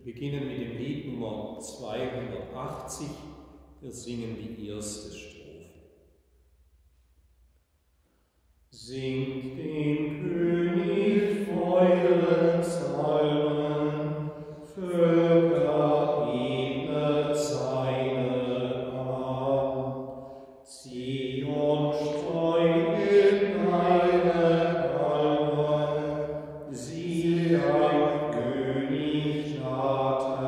beginnen mit dem Lied Nummer 280. Wir singen die erste Strophe. Singt dem König Freude Psalmen, Völker ebnet seine an. Zion streut in deine Palme, sieh dein König naht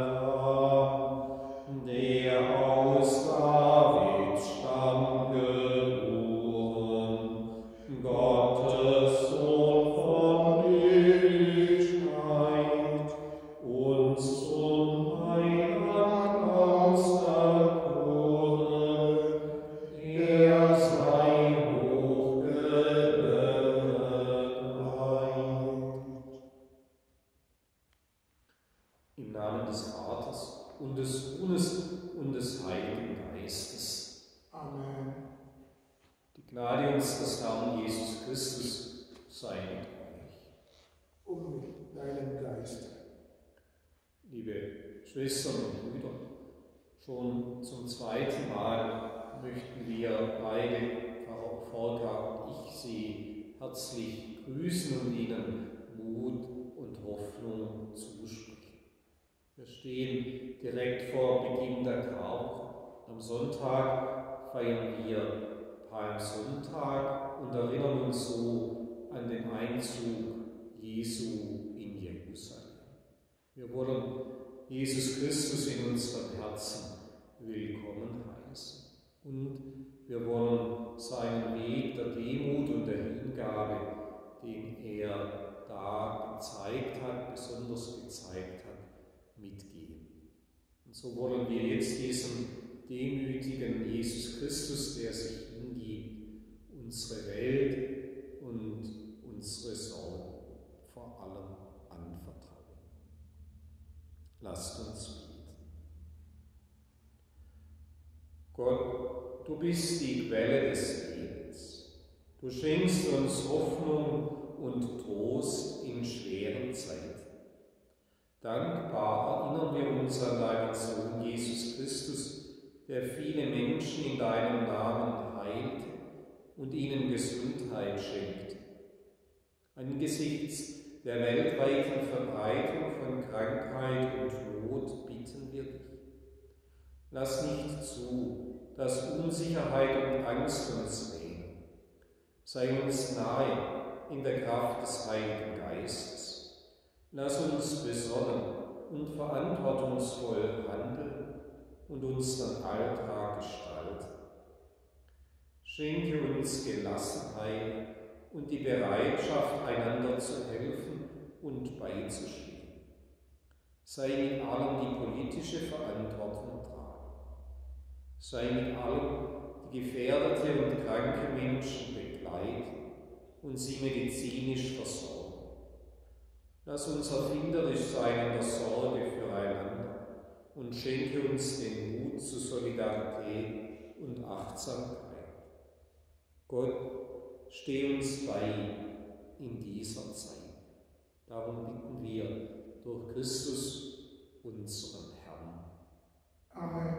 heran, der aus Davids Stamm geboren, Gottes Sohn von Ewigkeit, uns zum Heiland auserkoren, er sei hochgelobt bleibt. Im Namen des Vaters und des Sohnes und des Heiligen Geistes. Amen. Die Gnade unseres Herrn Jesus Christus sei mit euch. Und mit deinem Geist. Liebe Schwestern und Brüder, schon zum zweiten Mal möchten wir beide, Pfarrer Forka und ich, Sie herzlich grüßen und Ihnen Mut und Hoffnung zusprechen. Wir stehen direkt vor Beginn der Karwoche. Am Sonntag feiern wir Palmsonntag und erinnern uns so an den Einzug Jesu in Jerusalem. Wir wollen Jesus Christus in unseren Herzen willkommen heißen. Und wir wollen seinen Weg der Demut und der Hingabe, den er da gezeigt hat, besonders gezeigt hat, mitgehen. Und so wollen wir jetzt diesen demütigen Jesus Christus, der sich hingibt, unsere Welt und unsere Sorgen vor allem anvertrauen. Lasst uns beten. Gott, du bist die Quelle des Lebens. Du schenkst uns Hoffnung und Trost in schweren Zeiten. Dankbar erinnern wir uns an deinen Sohn Jesus Christus, der viele Menschen in deinem Namen heilt und ihnen Gesundheit schenkt. Angesichts der weltweiten Verbreitung von Krankheit und Not bitten wir dich. Lass nicht zu, dass Unsicherheit und Angst uns nehmen. Sei uns nahe in der Kraft des Heiligen Geistes. Lass uns besonnen und verantwortungsvoll handeln und unseren Alltag gestalten. Schenke uns Gelassenheit und die Bereitschaft, einander zu helfen und beizustehen. Sei mit allem die politische Verantwortung tragen. Sei mit allem die gefährdete und kranke Menschen begleiten und sie medizinisch versorgen. Lass uns erfinderisch sein in der Sorge füreinander und schenke uns den Mut zu Solidarität und Achtsamkeit. Gott, steh uns bei in dieser Zeit. Darum bitten wir durch Christus, unseren Herrn. Amen.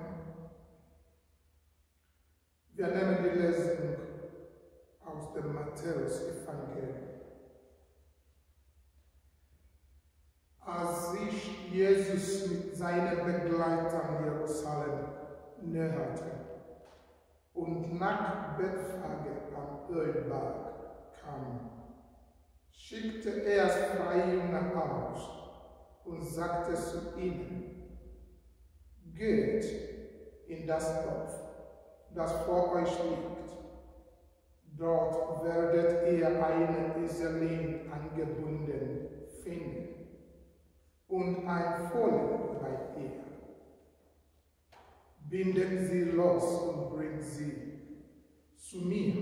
Wir nehmen die Lesung aus dem Matthäus-Evangelium. Als sich Jesus mit seinen Begleitern Jerusalem näherte und nach Bethphage am Ölberg kam, schickte er 2 Jünger aus und sagte zu ihnen: Geht in das Dorf, das vor euch liegt. Dort werdet ihr eine Eselin angebunden finden und ein Fohlen bei ihr. Bindet sie los und bringt sie zu mir.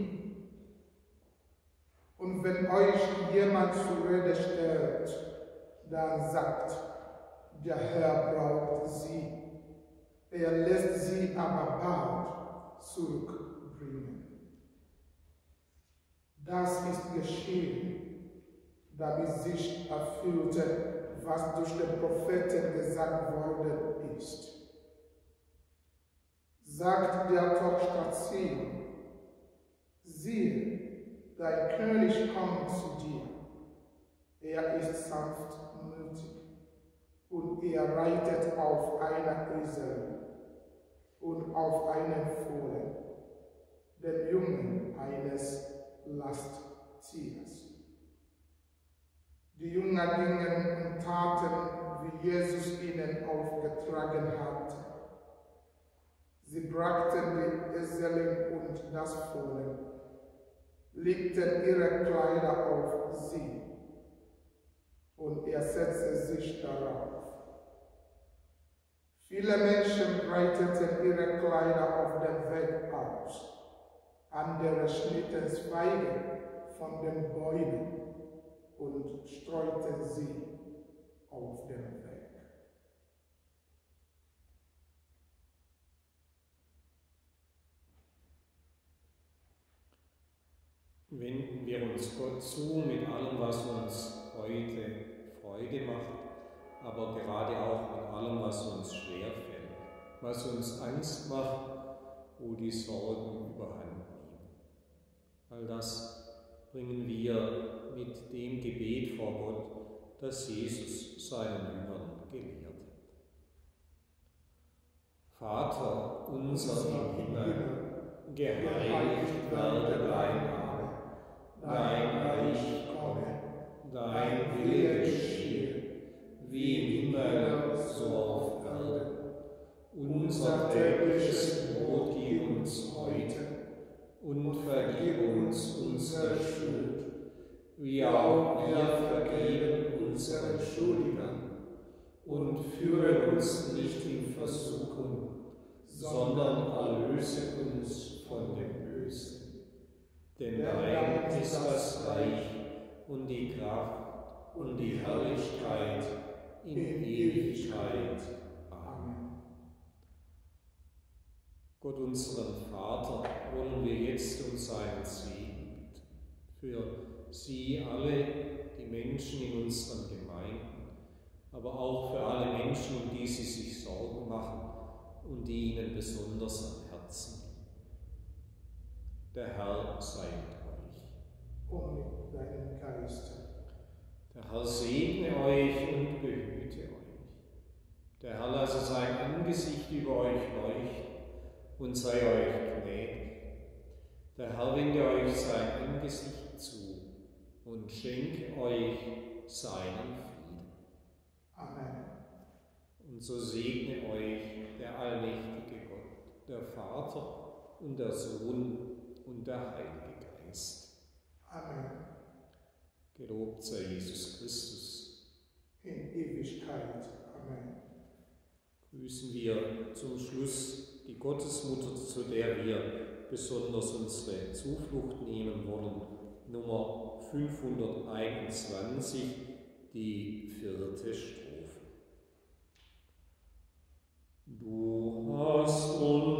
Und wenn euch jemand zur Rede stellt, dann sagt, der Herr braucht sie. Er lässt sie aber bald zurückbringen. Das ist geschehen, damit sich erfüllte, was durch den Propheten gesagt worden ist. Sagt der Tochter Zion, siehe, dein König kommt zu dir. Er ist sanftmütig und er reitet auf einer Esel und auf einem Fohlen, den Jungen eines Lasttiers. Die Jünger gingen und taten, wie Jesus ihnen aufgetragen hatte. Sie brachten die Eselin und das Fohlen, legten ihre Kleider auf sie, und er setzte sich darauf. Viele Menschen breiteten ihre Kleider auf dem Weg aus. Andere schnitten Zweige von den Bäumen und streuten sie auf dem Weg. Wenden wir uns Gott zu mit allem, was uns heute Freude macht, aber gerade auch mit allem, was uns schwerfällt, was uns Angst macht, wo die Sorgen überhand nehmen. All das bringen wir mit dem Gebet vor Gott, das Jesus seinen Jüngern gelehrt hat. Vater unser im Himmel, geheiligt werde dein Name, dein Reich komme, dein Wille geschehe, wie im Himmel, so auf Erden. Unser tägliches Brot gib uns heute und vergib uns unsere Schuld, wie auch wir vergeben unseren Schuldigern. Und führe uns nicht in Versuchung, sondern erlöse uns von dem Bösen. Denn dein ist das Reich und die Kraft und die Herrlichkeit in Ewigkeit. Amen. Gott, unseren Vater, wollen wir jetzt um seinen Segen bitten. Für sie alle, die Menschen in unseren Gemeinden, aber auch für alle Menschen, um die sie sich Sorgen machen und die ihnen besonders am Herzen liegen. Der Herr sei mit euch. Und mit deinem Geiste. Der Herr segne euch und behüte euch. Der Herr lasse sein Angesicht über euch leuchten und sei euch gnädig. Der Herr wende euch sein Angesicht zu und schenke euch seinen Frieden. Amen. Und so segne euch der allmächtige Gott, der Vater und der Sohn und der Heilige Geist. Amen. Gelobt sei Jesus Christus. In Ewigkeit. Amen. Grüßen wir zum Schluss die Gottesmutter, zu der wir besonders unsere Zuflucht nehmen wollen, Nummer 521, die 4. Strophe. Du hast uns